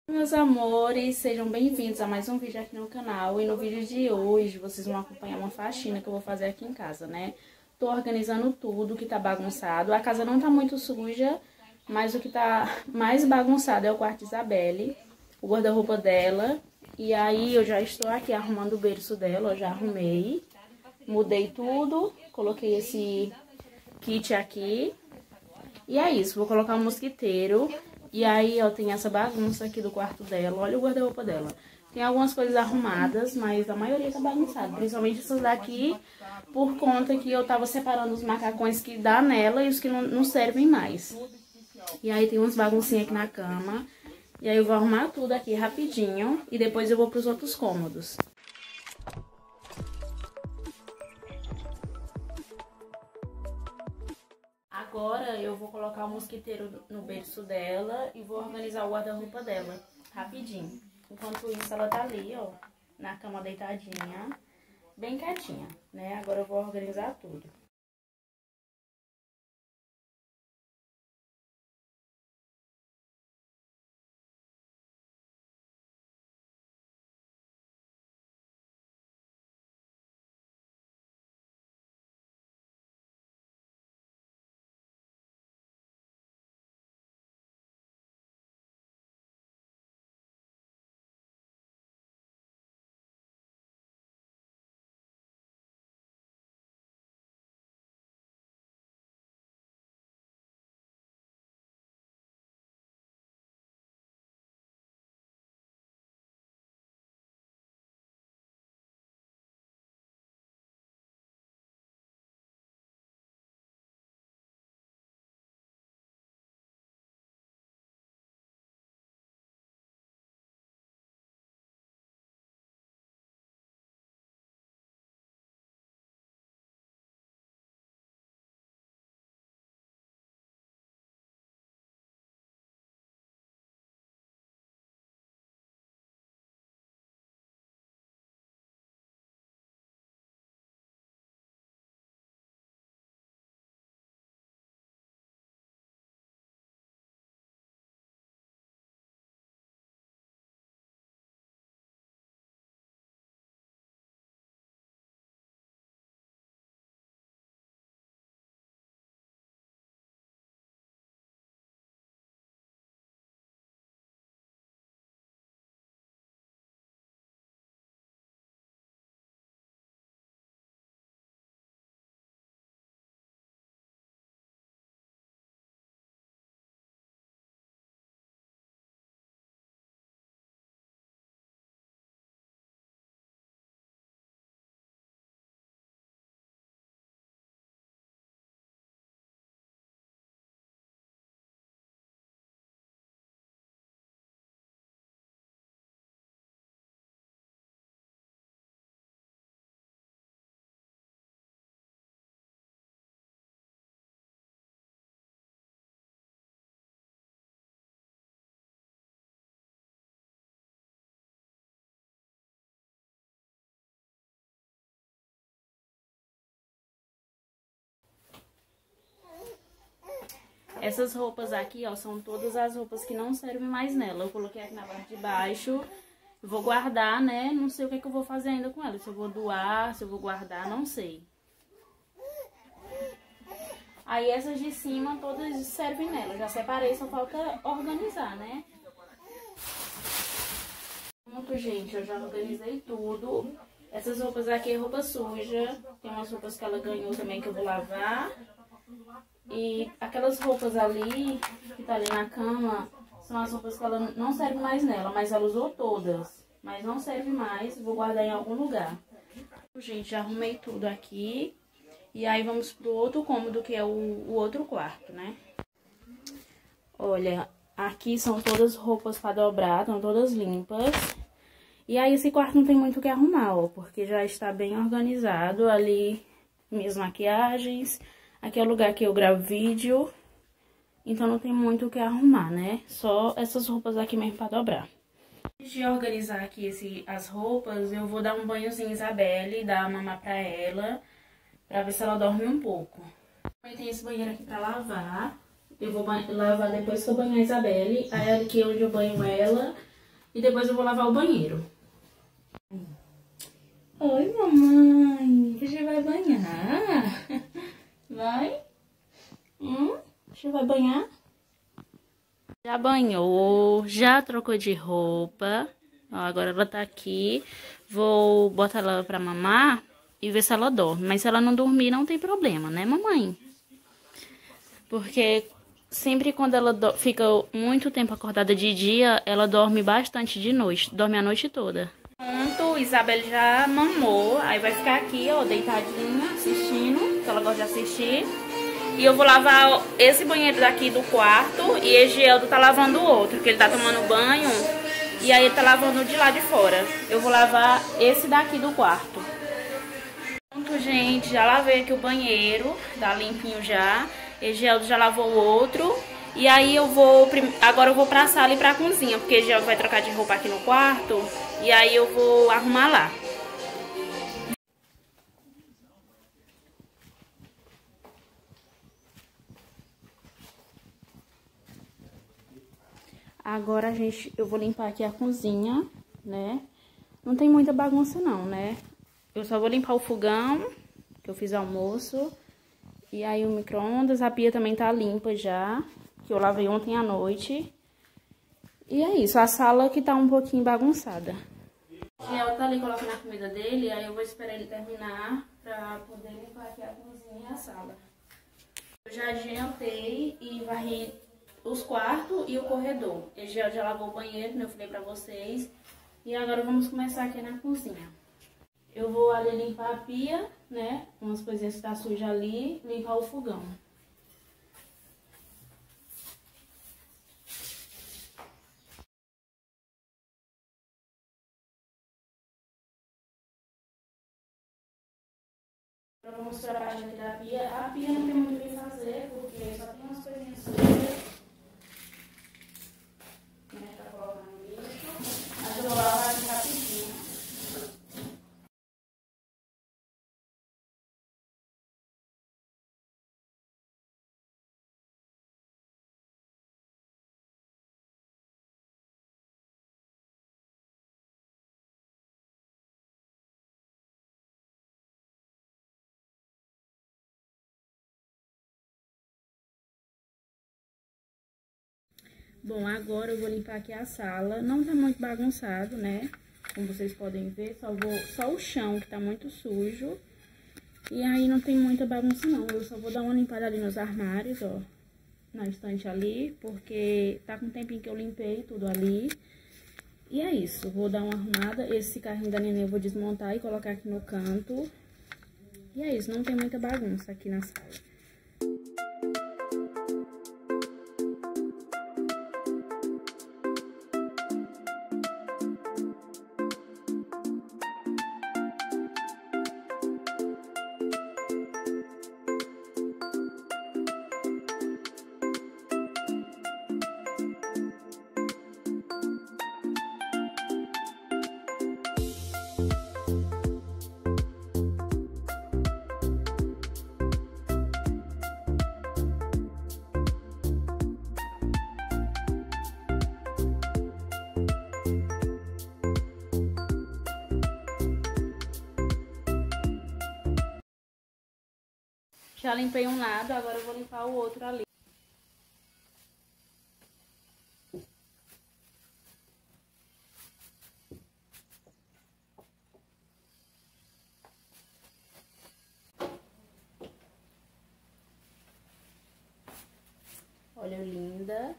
Meus amores, sejam bem-vindos a mais um vídeo aqui no canal. E no vídeo de hoje vocês vão acompanhar uma faxina que eu vou fazer aqui em casa, né? Tô organizando tudo que tá bagunçado. A casa não tá muito suja, mas o que tá mais bagunçado é o quarto de Isabelle, o guarda-roupa dela. E aí eu já estou aqui arrumando o berço dela, eu já arrumei. Mudei tudo, coloquei esse kit aqui. E é isso, vou colocar um mosquiteiro. E aí, ó, tem essa bagunça aqui do quarto dela. Olha o guarda-roupa dela. Tem algumas coisas arrumadas, mas a maioria tá bagunçada. Principalmente essas daqui, por conta que eu tava separando os macacões que dá nela e os que não servem mais. E aí tem uns baguncinhos aqui na cama. E aí eu vou arrumar tudo aqui rapidinho e depois eu vou pros outros cômodos. Agora eu vou colocar o mosquiteiro no berço dela e vou organizar o guarda-roupa dela rapidinho. Enquanto isso ela tá ali, ó, na cama deitadinha, bem quietinha, né? Agora eu vou organizar tudo. Essas roupas aqui, ó, são todas as roupas que não servem mais nela. Eu coloquei aqui na parte de baixo. Vou guardar, né? Não sei o que é que eu vou fazer ainda com ela. Se eu vou doar, se eu vou guardar, não sei. Aí essas de cima todas servem nela. Já separei, só falta organizar, né? Pronto, gente, eu já organizei tudo. Essas roupas aqui é roupa suja. Tem umas roupas que ela ganhou também que eu vou lavar. E aquelas roupas ali, que tá ali na cama, são as roupas que ela não serve mais nela, mas ela usou todas. Mas não serve mais, vou guardar em algum lugar. Gente, já arrumei tudo aqui. E aí vamos pro outro cômodo, que é o outro quarto, né? Olha, aqui são todas roupas pra dobrar, estão todas limpas. E aí esse quarto não tem muito o que arrumar, ó, porque já está bem organizado. Ali, minhas maquiagens. Aqui é o lugar que eu gravo vídeo, então não tem muito o que arrumar, né? Só essas roupas aqui mesmo pra dobrar. Antes de organizar aqui as roupas, eu vou dar um banhozinho em Isabelle, dar mamar pra ela, pra ver se ela dorme um pouco. Também tem esse banheiro aqui pra lavar. Eu vou lavar depois que eu banhar a Isabelle. Aí aqui é onde eu banho ela. e depois eu vou lavar o banheiro. Oi, mamãe. Você vai banhar? Vai? Você vai banhar? Já banhou, já trocou de roupa. Ó, agora ela tá aqui. Vou botar ela pra mamar e ver se ela dorme. Mas se ela não dormir, não tem problema, né, mamãe? Porque sempre quando ela fica muito tempo acordada de dia, ela dorme bastante de noite. Dorme a noite toda. Pronto, Isabelle já mamou. Aí vai ficar aqui, ó, deitadinha, assistindo, que ela gosta de assistir. E eu vou lavar esse banheiro daqui do quarto e Egieldo tá lavando o outro, que ele tá tomando banho. E aí ele tá lavando o de lá de fora. Eu vou lavar esse daqui do quarto. Pronto, gente, já lavei aqui o banheiro, tá limpinho já. Egieldo já lavou o outro. E aí agora eu vou pra sala e pra cozinha, porque Egieldo vai trocar de roupa aqui no quarto. E aí eu vou arrumar lá. Agora, eu vou limpar aqui a cozinha, né? Não tem muita bagunça não, né? Eu só vou limpar o fogão, que eu fiz almoço. E aí o micro-ondas, a pia também tá limpa já, que eu lavei ontem à noite. E é isso, a sala que tá um pouquinho bagunçada. E ela tá ali colocando a comida dele, aí eu vou esperar ele terminar pra poder limpar aqui a cozinha e a sala. Eu já adiantei e varri os quartos e o corredor. Eu já lavou o banheiro, como eu falei pra vocês. E agora vamos começar aqui na cozinha. Eu vou ali limpar a pia, né? Umas coisinhas que tá suja ali. Limpar o fogão. Eu vou mostrar a parte aqui da pia. A pia não tem muito o que fazer, porque só tem umas coisinhas sujas. Tá colocando lixo. Mas eu vou lavar aqui rapidinho. Bom, agora eu vou limpar aqui a sala. Não tá muito bagunçado, né? Como vocês podem ver, só o chão que tá muito sujo. E aí não tem muita bagunça não. Eu só vou dar uma limpada ali nos armários, ó. Na estante ali, porque tá com um tempinho que eu limpei tudo ali. E é isso, vou dar uma arrumada. Esse carrinho da neném eu vou desmontar e colocar aqui no canto. E é isso, não tem muita bagunça aqui na sala. Já limpei um lado, agora eu vou limpar o outro ali. Olha, linda.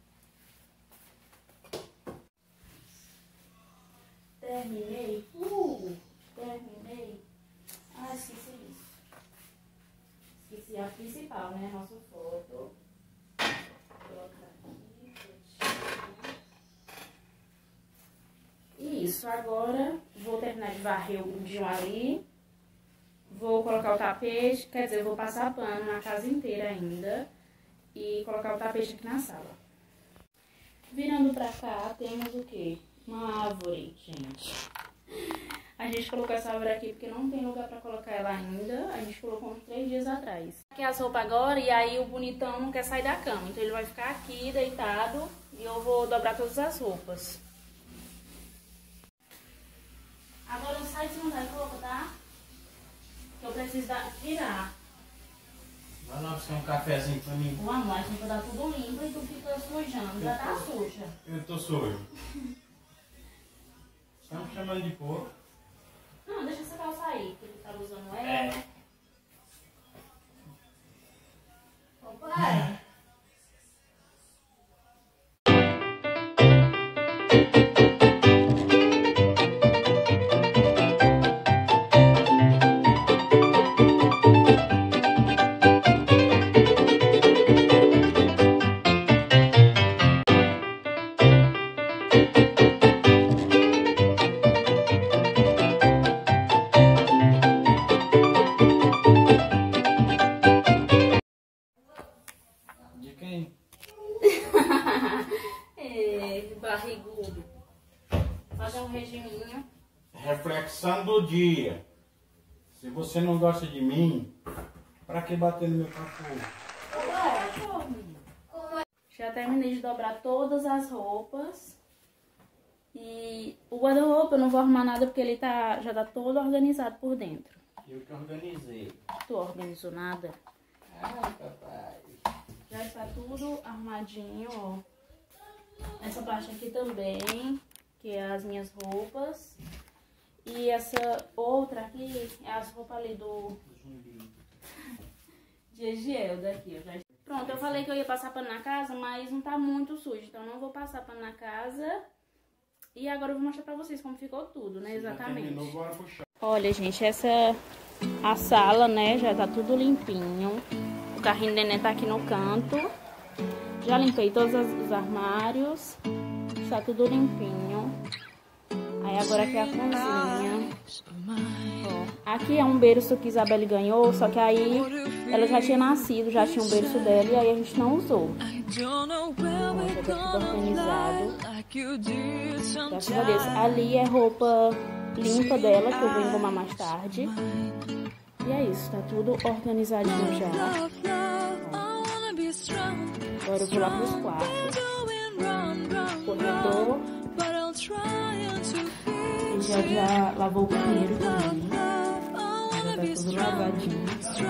Terminei. Terminei. Ah, esqueci isso. Esqueci a principal, né? A nossa foto. Vou colocar aqui. Isso, agora vou terminar de varrer o mundinho ali. Vou colocar o tapete, quer dizer, eu vou passar pano na casa inteira ainda. E colocar o tapete aqui na sala. Virando pra cá, temos o quê? Uma árvore, gente. A gente colocou essa árvore aqui porque não tem lugar pra colocar ela ainda. A gente colocou uns 3 dias atrás. Aqui as roupas agora e aí o bonitão não quer sair da cama. Então ele vai ficar aqui deitado e eu vou dobrar todas as roupas. Agora não sai de cima da roupa, tá? Que eu preciso tirar. Vai lá buscar um cafezinho pra mim. O amor, a gente vai dar tudo limpo e tu fica sujando. Já tá suja. Eu tô sujo. Tá me chamando de porco? Não, deixa essa calça aí, que ele tá usando ela. Ô, pai. De quem? Barrigudo. Fazer um regiminho. Reflexão do dia. Se você não gosta de mim, pra que bater no meu capô? Já terminei de dobrar todas as roupas. E o guarda-roupa eu não vou arrumar nada porque ele já tá todo organizado por dentro. Eu que organizei. Tu organizou nada? Ai, papai. Já está tudo arrumadinho, ó. Essa parte aqui também, que é as minhas roupas. E essa outra aqui é as roupas ali de Egiel daqui, ó. Pronto, eu falei que eu ia passar pano na casa, mas não tá muito sujo, então não vou passar pano na casa. E agora eu vou mostrar pra vocês como ficou tudo, né? Exatamente. Terminou, bora puxar. Olha, gente, a sala, né, já tá tudo limpinho. O carrinho do neném tá aqui no canto. Já limpei todos os armários. Está tudo limpinho. Aí agora aqui é a cozinha. Ó, aqui é um berço que Isabelle ganhou, só que aí ela já tinha nascido, já tinha um berço dela e aí a gente não usou. Ó, já tá tudo organizado. Graças a Deus. Ali é roupa limpa dela, que eu vou engomar mais tarde. E é isso, tá tudo organizadinho já. Ó. Agora eu vou lá pros quartos. Corredor. E já lavou o banheiro também. Já tá tudo lavadinho.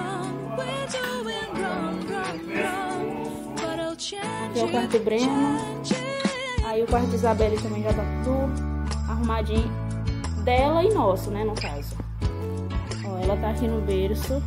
Aqui é o quarto do Breno. Aí o quarto de Isabelle também já tá tudo arrumadinho. Dela e nosso, né, no caso. Ó, ela tá aqui no berço.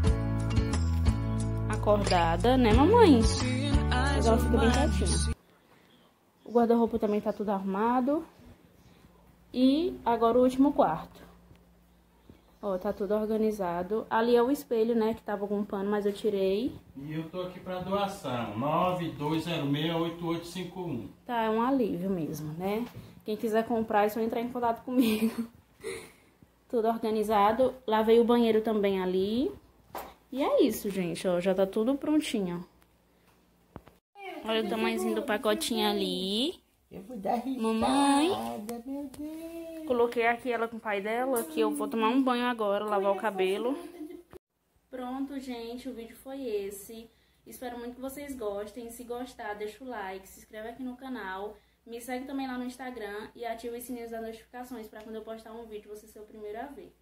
Acordada, né, mamãe? Mas ela fica bem quietinha. O guarda-roupa também tá tudo arrumado. E agora o último quarto. Ó, tá tudo organizado. Ali é o espelho, né, que tava com um pano, mas eu tirei. E eu tô aqui pra doação. 92068851. Tá, é um alívio mesmo, né? Quem quiser comprar é só entrar em contato comigo. Tudo organizado. Lavei o banheiro também ali. E é isso, gente, ó. Já tá tudo prontinho. Olha o tamanhozinho do pacotinho ali. Eu vou dar risada, Mamãe. meu Deus. Coloquei aqui ela com o pai dela, que eu vou tomar um banho agora, lavar o cabelo. Pronto, gente, o vídeo foi esse. Espero muito que vocês gostem. Se gostar, deixa o like, se inscreve aqui no canal. Me segue também lá no Instagram e ativa os sininhos das notificações para quando eu postar um vídeo você ser o primeiro a ver.